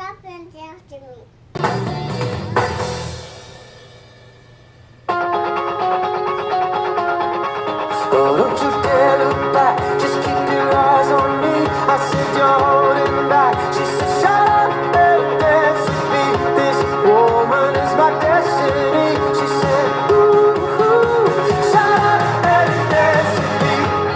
up and dance to me. Oh, don't you dare look back, just keep your eyes on me. I said you're holding back. She said shut up and dance with me. This woman is my destiny. She said ooh, ooh, shut up and dance with me.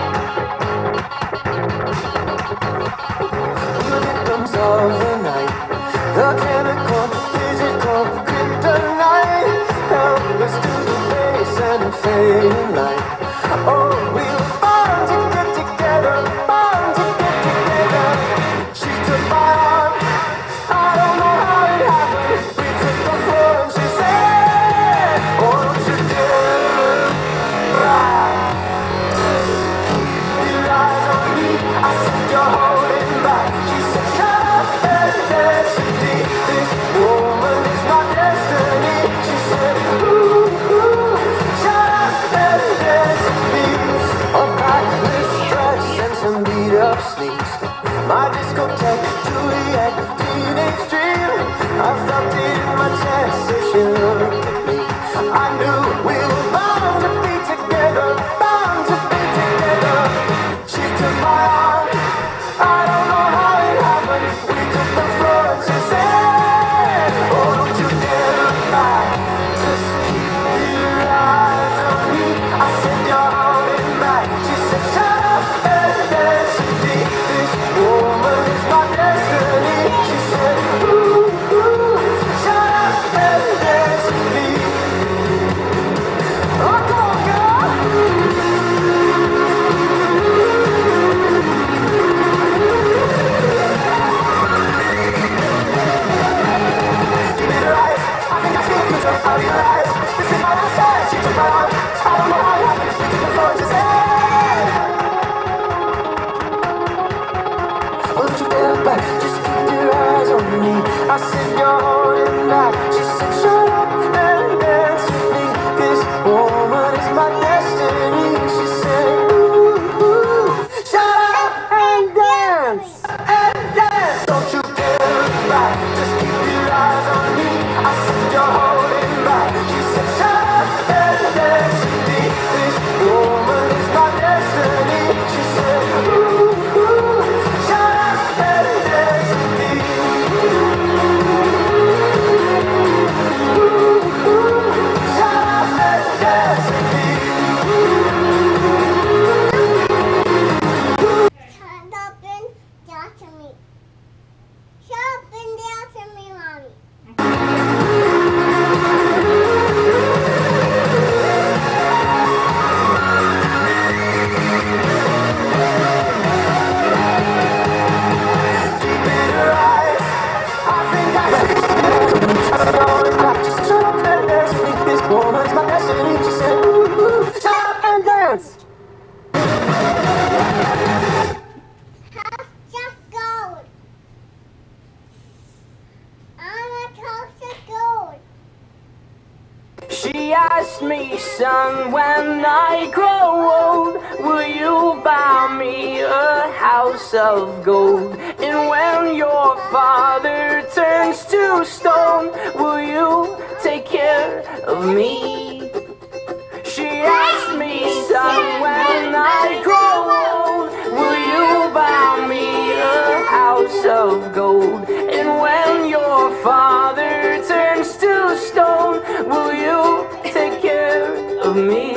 The victims of the night, the chemical, physical, kryptonite. Help us to the base and the fading light. Oh, we were born to get together, born to get together. She took my arm, I don't know how it happened. We took the floor and she said, oh, don't you dare lie. Keep your eyes on me. I said you're holding back. She said shut up and dance with me. This woman is my destiny. She said ooh, ooh, shut up and dance with me. A backless dress and some beat up sneaks. My discotheque, Juliet, teenage dream. I felt it in my chest as she looked at me. I knew we were bound to be together, bound to be together. She took my arm, I don't know how it happened. We took the floor and she said, oh, don't you dare look back, just keep your eyes on me. I said you're holding back. She said shut up and dance with me. This woman is my destiny. She said ooh, ooh, shut up and dance with me. Oh, come on, girl. Deep in her eyes, I think I see the future out of your eyes. This is my last chance. She took my arm, I don't know how it happened. We took the floor and she said, oh, don't you dare look back, just keep your eyes on me. I said you're holding back. She said shut up and dance with me. This woman is my destiny. She said ooh, ooh, shut up and dance, and dance. Don't you dare look back, just keep your eyes on me. I said you're holding back. She said shut up and dance with me. This woman is my destiny. She said ooh, ooh, shut up and dance with me. Ooh, ooh, shut up and dance with me. Shut up and dance to me. Shut up and dance to me, mommy. Deep in her eyes, I think I see the future. Going back, just shut up and dance with me. This woman's my destiny. She said ooh, ooh, shut up and dance. House just gold. I'm a house of gold. She asked me, son, when I grow old, will you buy me a house of gold? And when your father turns to stone, will you take care of me? She asked me, son, when I grow old, will you buy me a house of gold? And when your father turns to stone, will you take care of me?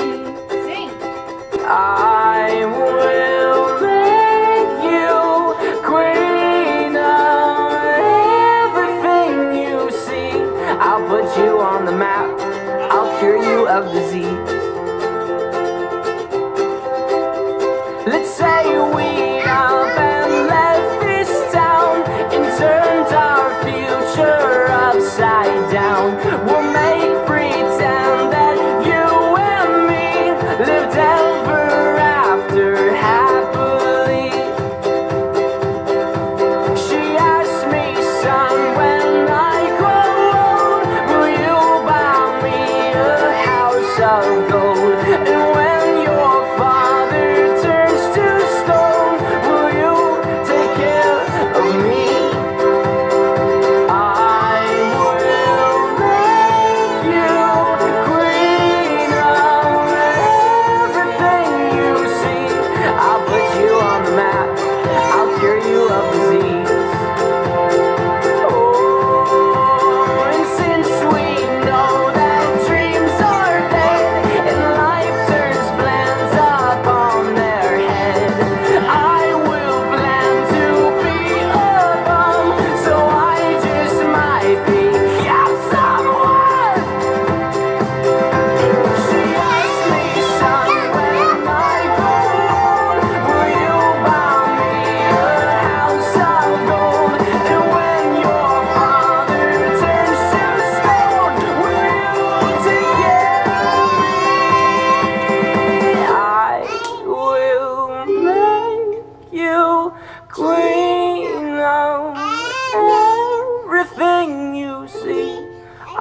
I will make you queen of everything you see. I'll put you on the map, I'll cure you of disease. Let's say we up and left this town and turned our future upside down. We'll make pretend that you and me lived ever after happily. She asked me, son, when I grow old, will you buy me a house of gold?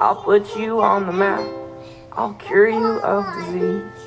I'll put you on the map. I'll cure you of disease.